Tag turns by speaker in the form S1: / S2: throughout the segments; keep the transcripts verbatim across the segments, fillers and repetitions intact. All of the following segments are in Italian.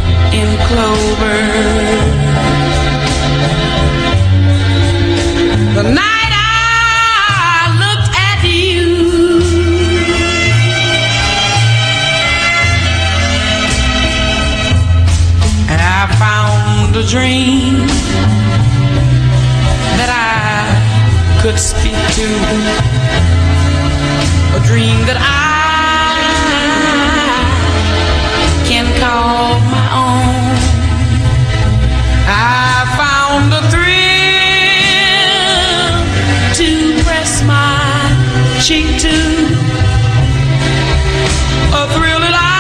S1: in clover. The night I looked at you, and I found a dream that I could speak to, a dream that I can call my own. I found a thrill to press my cheek to, a thrill that I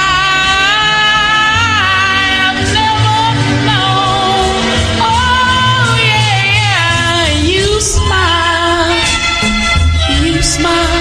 S1: have never known. Oh yeah, you smile, you smile.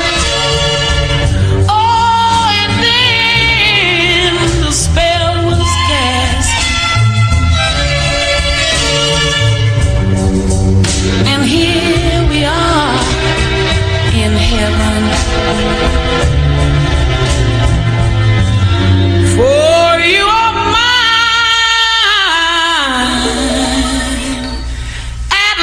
S1: For you are mine at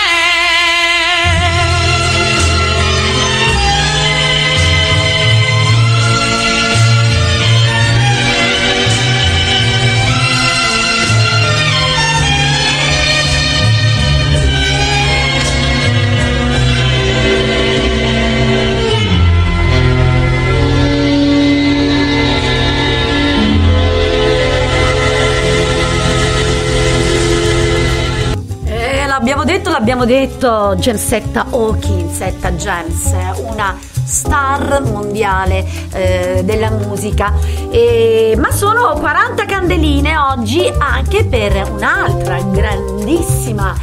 S2: L'abbiamo detto, Jamsetta Hawkins, Etta James, una star mondiale eh, della musica, e, ma sono quaranta candeline oggi anche per un'altra grandissima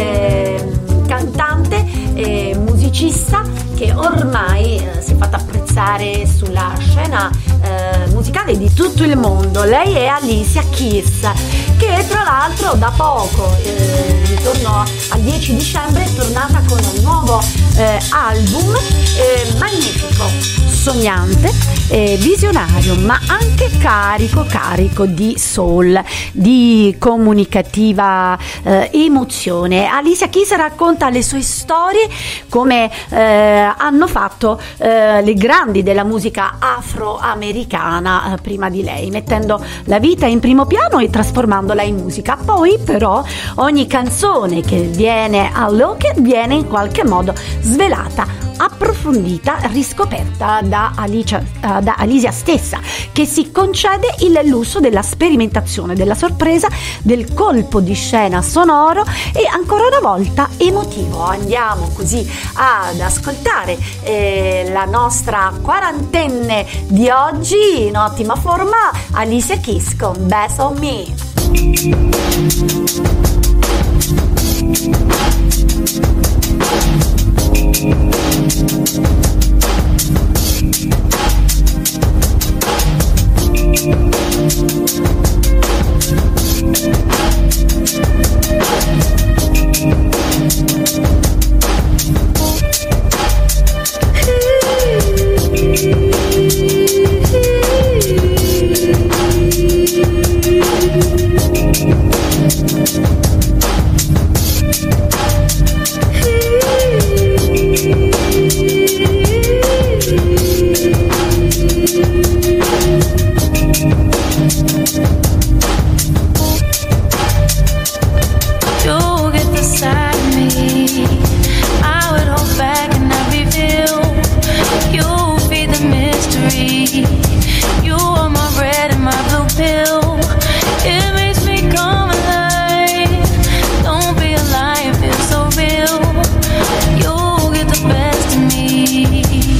S2: eh, cantante e musicista che ormai eh, si è fatta apprezzare sulla scena eh, musicale di tutto il mondo. Lei è Alicia Keys, che tra l'altro da poco, eh, ritorno al dieci dicembre, è tornata con un nuovo eh, album eh, magnifico, sognante, eh, visionario, ma anche carico carico di soul, di comunicativa eh, emozione. Alicia Keys racconta le sue storie come eh, hanno fatto eh, le grandi della musica afroamericana eh, prima di lei, mettendo la vita in primo piano e trasformandola in musica. Poi però ogni canzone che viene all'occhio viene in qualche modo svelata, approfondita, riscoperta da Alicia, uh, da Alicia stessa, che si concede il lusso della sperimentazione, della sorpresa, del colpo di scena sonoro e ancora una volta emotivo. Andiamo così ad ascoltare eh, la nostra quarantenne di oggi in ottima forma, Alicia Keys con Best of Me.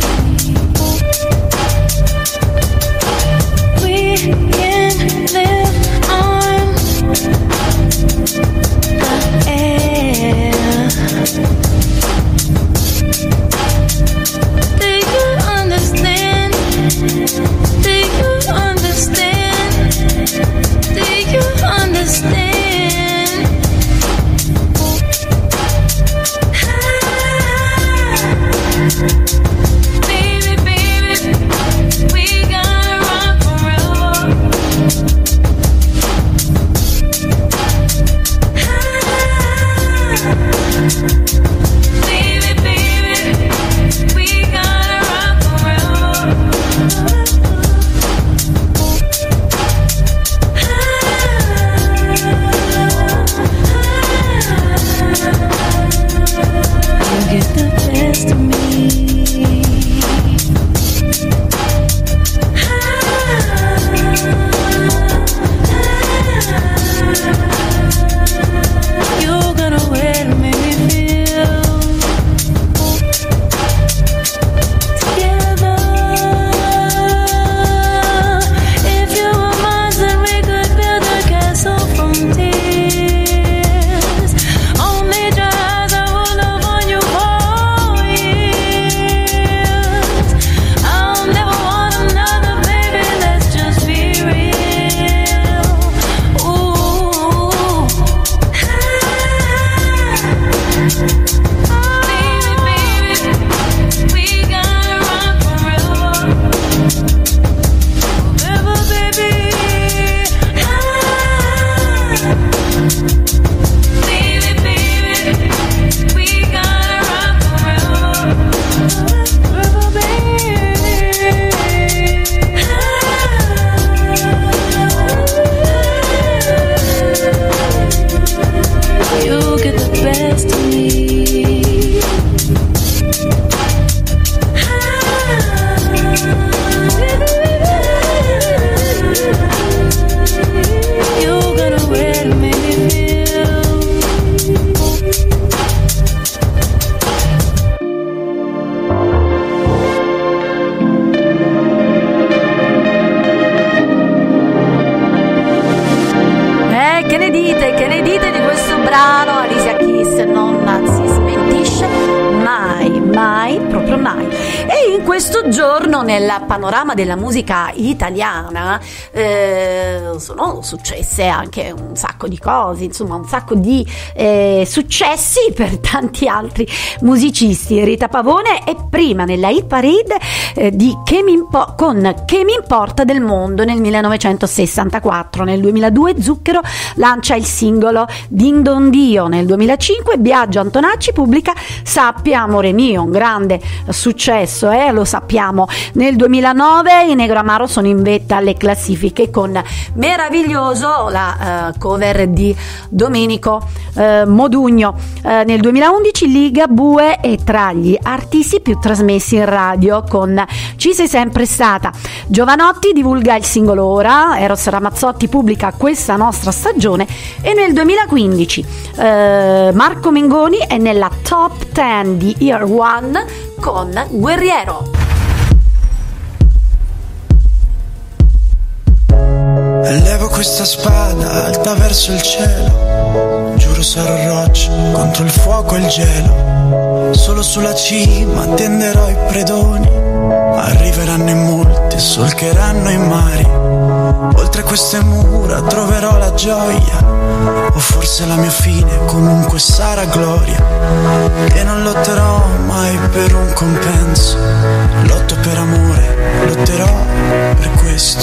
S2: Live che ne dite? Che ne dite di questo brano? Alicia Keys non si smentisce mai, mai, proprio mai. E in questo giorno nel panorama della musica italiana eh, sono successe anche un sacco di cose, insomma un sacco di eh, successi per tanti altri musicisti. Rita Pavone è prima nella hit parade eh, di Che mi impo- con Che mi importa del mondo nel millenovecentosessantaquattro. Nel duemiladue Zucchero lancia il singolo Din Don Dio. Nel duemilacinque Biagio Antonacci pubblica Sappi amore mio, un grande successo, eh, lo sappiamo. Nel duemilanove i Negro Amaro sono in vetta alle classifiche con Meraviglioso, la uh, cover di Domenico uh, Modugno. Uh, nel duemilaundici Ligabue è tra gli artisti più trasmessi in radio con Ci sei sempre stata. Giovanotti divulga il singolo Ora, Eros Ramazzotti pubblica Questa nostra stagione e nel duemilaquindici uh, Marco Mengoni è nella top dieci di Year One con Guerriero.
S3: Elevo questa spada alta verso il cielo, giuro sarò roccia contro il fuoco e il gelo. Solo sulla cima tenderò i predoni, arriveranno in molti e solcheranno i mari. Oltre queste mura troverò la gioia, o forse la mia fine comunque sarà gloria. E non lotterò mai per un compenso, lotto per amore, lotterò per questo.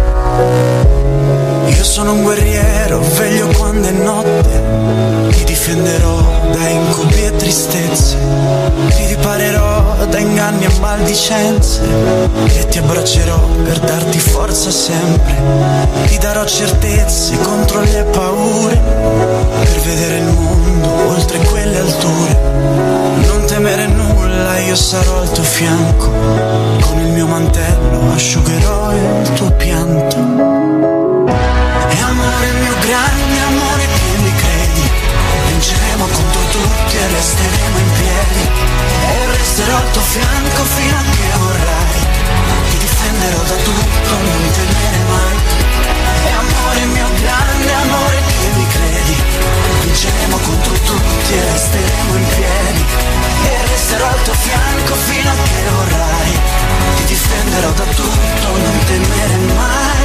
S3: Io sono un guerriero, veglio quando è notte, ti difenderò da incubi e tristezze, ti riparerò da inganni e maldicenze e ti abbraccerò per darti forza sempre, ti darò certezze contro le paure, per vedere il mondo oltre quelle alture. Non temere nulla, io sarò al tuo fianco, con il mio mantello asciugherò il tuo pianto. E amore mio grande amore che mi credi, vinceremo contro tutti e resteremo in piedi, e resterò al tuo fianco fino a che vorrai, ti difenderò da tutto, non temere mai. E amore mio grande amore che mi credi, vinceremo contro tutti e resteremo in piedi, e resterò al tuo fianco fino a che vorrai, ti difenderò da tutto, non temere mai.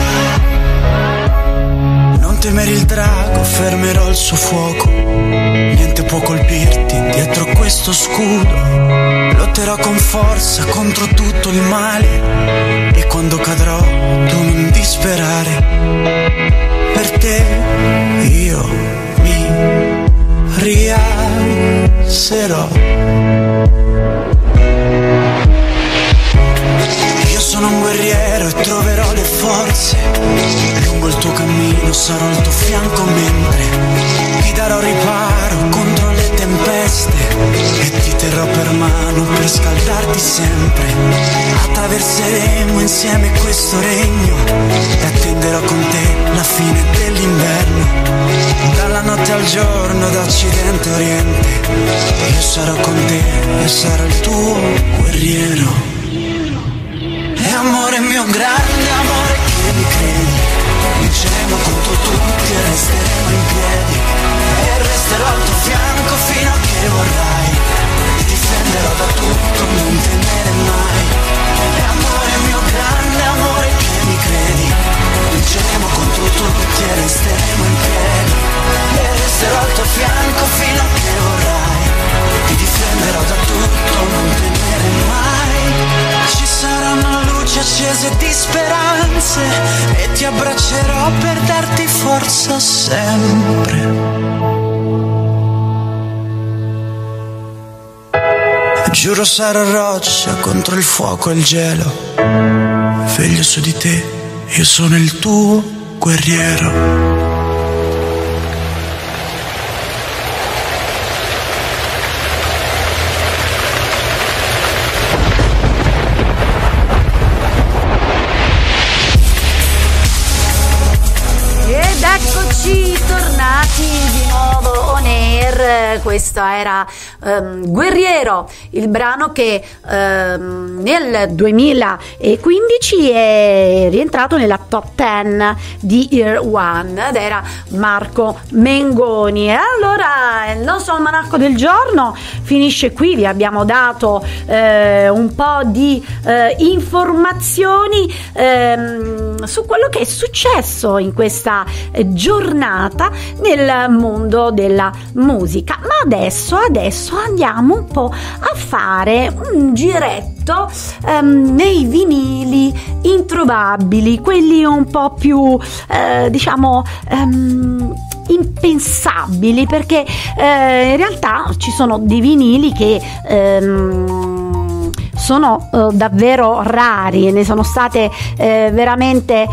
S3: Non temere il drago, fermerò il suo fuoco, niente può colpirti dietro questo scudo. Lotterò con forza contro tutto il male, e quando cadrò tu non disperare. Per te io mi rialzerò. Io sono un guerriero e troverò le forze, lungo il tuo cammino sarò al tuo fianco mentre ti darò riparo contro le tempeste, e ti terrò per mano per scaldarti sempre. Attraverseremo insieme questo regno e attenderò con te la fine dell'inverno, dalla notte al giorno, da occidente a oriente. Io sarò con te e sarò il tuo guerriero. E amore mio grande amore che mi credi, vinceremo contro tutti e resteremo in piedi, e resterò al tuo fianco fino a che vorrai, ti difenderò da tutto, non temere mai. E amore mio grande amore che mi credi, vinceremo contro tutti e resteremo in piedi, e resterò al tuo fianco fino a che vorrai, ti difenderò da tutto, non temere mai. Ci saranno luci accese di speranze, e ti abbraccerò per darti forza sempre. Giuro sarò roccia contro il fuoco e il gelo, veglio su di te, io sono il tuo guerriero.
S2: Eccoci tornati di nuovo on air. Questa era ehm, Guerriero, il brano che ehm, nel duemilaquindici è rientrato nella top dieci di Year One ed era Marco Mengoni. E allora il nostro almanacco del giorno finisce qui. Vi abbiamo dato eh, un po' di eh, informazioni ehm, su quello che è successo in questa eh, giornata nel mondo della musica. Ma adesso, adesso andiamo un po' a fare un giretto ehm, nei vinili introvabili, quelli un po' più eh, diciamo ehm, impensabili, perché eh, in realtà ci sono dei vinili che ehm, sono eh, davvero rari, ne sono state eh, veramente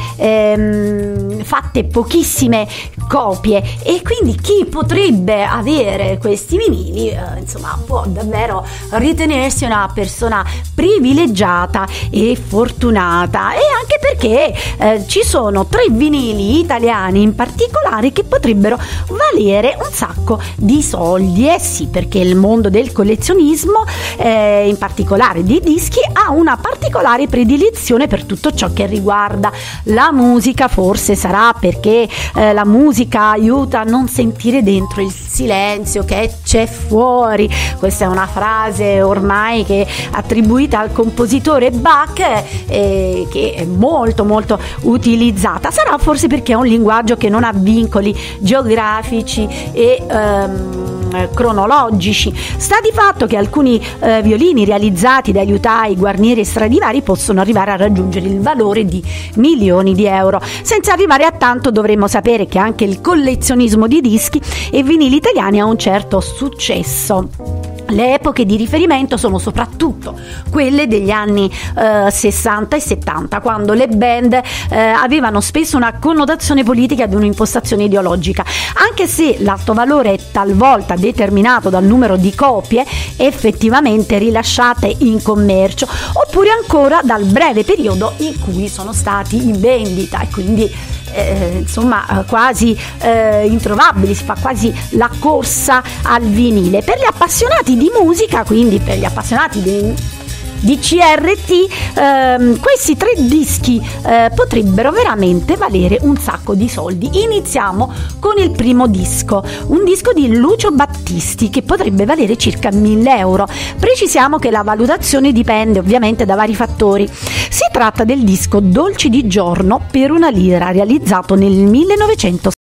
S2: ehm, fatte pochissime copie, e quindi chi potrebbe avere questi vinili eh, insomma può davvero ritenersi una persona privilegiata e fortunata, e anche perché eh, ci sono tre vinili italiani in particolare che potrebbero valere un sacco di soldi. Eh sì, perché il mondo del collezionismo eh, in particolare di dischi ha una particolare predilezione per tutto ciò che riguarda la musica. Forse sarà perché eh, la musica aiuta a non sentire dentro il silenzio che c'è fuori. Questa è una frase ormai che è attribuita al compositore Bach, eh, che è molto molto utilizzata. Sarà forse perché è un linguaggio che non ha vincoli geografici e ehm, cronologici. Sta di fatto che alcuni eh, violini realizzati da liutai, Guarnieri e Stradivari possono arrivare a raggiungere il valore di milioni di euro. Senza arrivare a tanto, dovremmo sapere che anche il collezionismo di dischi e vinili italiani ha un certo successo. Le epoche di riferimento sono soprattutto quelle degli anni eh, sessanta e settanta, quando le band eh, avevano spesso una connotazione politica ed un'impostazione ideologica, anche se l'alto valore è talvolta determinato dal numero di copie effettivamente rilasciate in commercio, oppure ancora dal breve periodo in cui sono stati in vendita, e quindi Eh, insomma quasi eh, introvabili, si fa quasi la corsa al vinile. Per gli appassionati di musica, quindi per gli appassionati di di C R T, ehm, questi tre dischi eh, potrebbero veramente valere un sacco di soldi. Iniziamo con il primo disco, un disco di Lucio Battisti che potrebbe valere circa mille euro. Precisiamo che la valutazione dipende ovviamente da vari fattori. Si tratta del disco Dolci di giorno per una lira, realizzato nel millenovecentosessanta.